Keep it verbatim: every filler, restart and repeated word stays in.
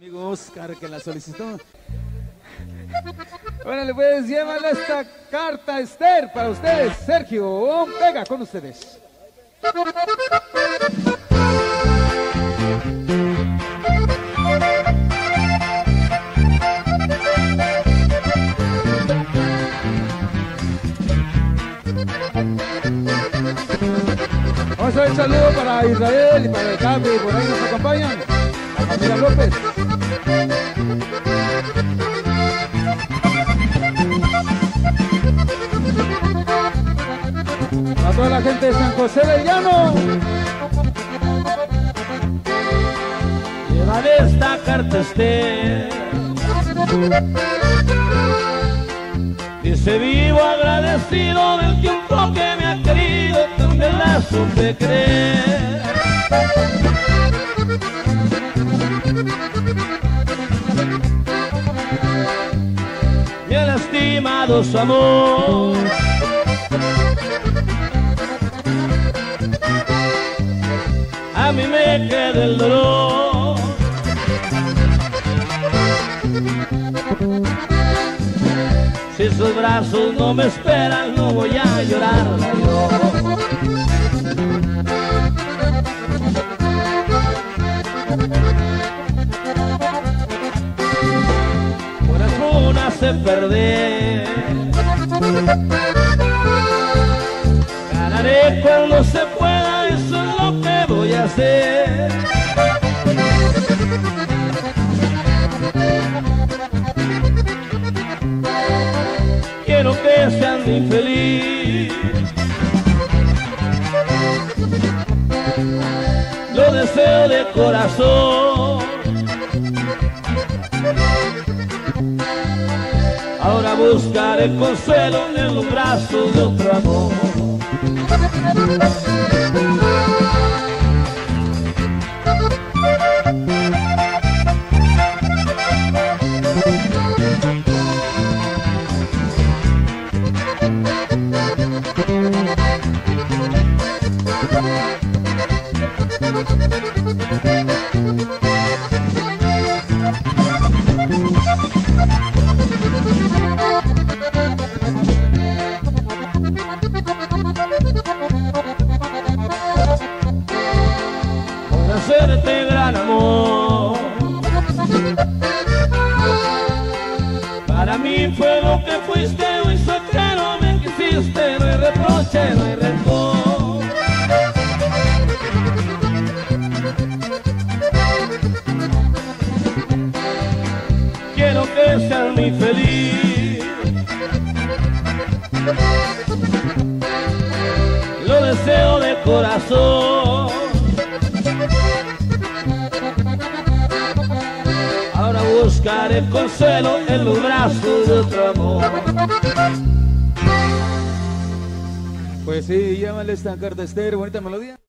Amigo Oscar que la solicitó. Bueno, le puedes llevarle esta carta Esther para ustedes. Sergio Vega con ustedes. Vamos a ver el saludo para Israel y para el Capi, por ahí nos acompañan. La familia López. A toda la gente de San José del Llano. Llévale esta carta Esther. Dice: vivo agradecido del tiempo que me ha querido, también la supe creer. Me ha lastimado su amor, a mí me queda el dolor. Si sus brazos no me esperan, no voy a llorar yo. Por las se perder, ganaré cuando se pueda, eso es lo que voy a hacer. Quiero que sean infeliz, lo deseo de corazón. Ahora buscaré consuelo en los brazos de otro amor. Por hacerte gran amor, para mí fue lo que fuiste, hoy sé que no me quisiste, no hay reproche, no hay rencor. Quiero que seas muy feliz, lo deseo de corazón. Ahora buscaré consuelo en los brazos de otro amor. Pues sí, llámale esta carta Esther, bonita melodía.